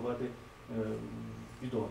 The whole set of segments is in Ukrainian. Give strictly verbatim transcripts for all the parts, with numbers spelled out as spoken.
монтувати бідони.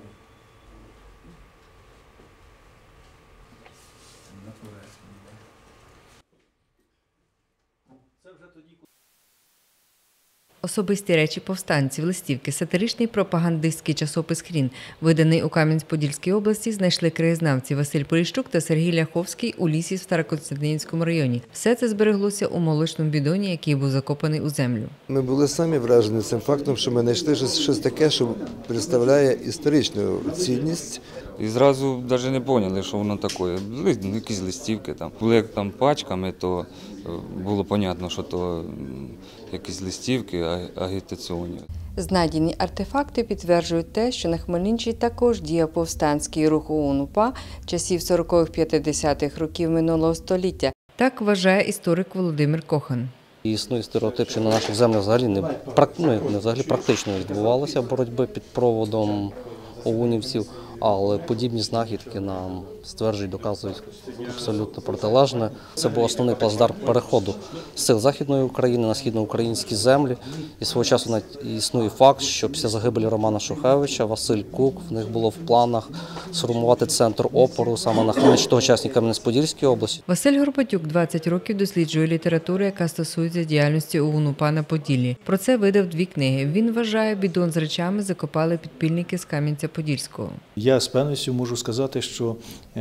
Особисті речі повстанців, листівки, сатиричний пропагандистський часопис «Хрін», виданий у Кам'янець-Подільській області, знайшли краєзнавці Василь Поліщук та Сергій Ляховський у лісі в Старокостянтинівському районі. Все це збереглося у молочному бідоні, який був закопаний у землю. Ми були самі вражені цим фактом, що ми знайшли щось таке, що представляє історичну цінність. І зразу навіть не зрозуміли, що воно таке. Були якісь листівки, там. Були як там пачками, то було зрозуміло, що то якісь листівки агітаційні. Знайдені артефакти підтверджують те, що на Хмельниччині також діяв повстанський рух ОУН-УПА часів сорокових-п'ятдесятих років минулого століття. Так вважає історик Володимир Кохан. Існує стереотип, що на наших землях взагалі не, ну, не взагалі практично відбувалася боротьба під проводом оунівців, але подібні знахідки нам стверджують, доказують абсолютно протилежне. Це був основний плацдарм переходу з сил Західної України на східноукраїнські землі. І свого часу навіть існує факт, що після загибелі Романа Шухевича Василь Кук, в них було в планах сформувати центр опору саме на Хмельниччині, тогочасній Кам'янець-Подільській області. Василь Горбатюк двадцять років досліджує літературу, яка стосується діяльності ОУН-УПА на Поділлі. Про це видав дві книги. Він вважає, бідон з речами закопали підпільники з Кам'янця-Подільського. Я з певністю можу сказати, що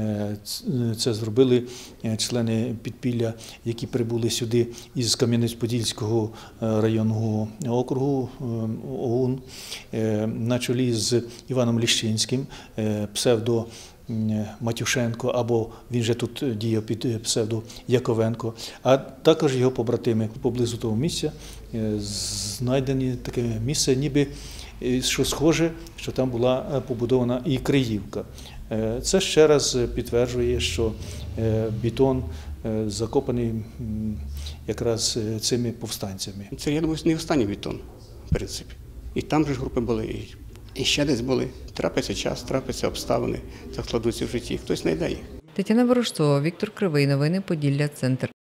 це зробили члени підпілля, які прибули сюди із Кам'янець-Подільського районного округу ОУН, на чолі з Іваном Ліщинським, псевдо Матюшенко, або він же тут діяв під псевдо Яковенко, а також його побратими. Поблизу того місця знайдені таке місце, ніби що схоже, що там була побудована і Криївка. Це ще раз підтверджує, що бетон закопаний якраз цими повстанцями. Це, я думаю, не останній бетон, в принципі. І там же ж групи були, і ще десь були. Трапиться час, трапиться обставини, закладуться в житті, хтось знайде їх. Тетяна Ворожцова, Віктор Кривий. Новини Поділля. Центр.